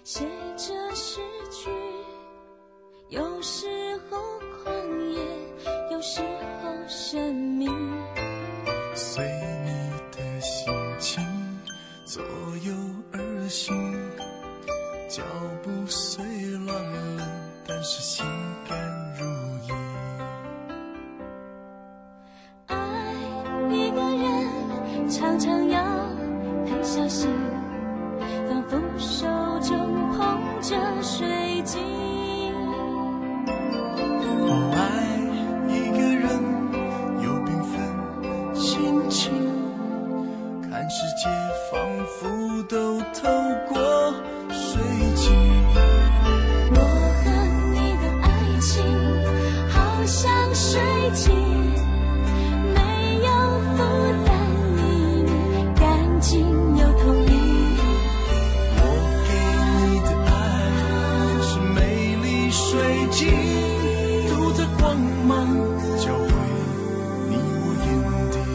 写着诗句，有时候狂野，有时候神秘， 随你的心情左右而行，脚步虽乱了，但是心甘如饴。 爱一个人常常要很小心，仿佛手中捧着水晶。 爱一个人有缤纷心情，看世界仿佛都透过水晶。 我和你的爱情好像水晶，没有负担，明明干净又透明。 我给你的爱是美丽水晶，独特光芒交汇你我眼底。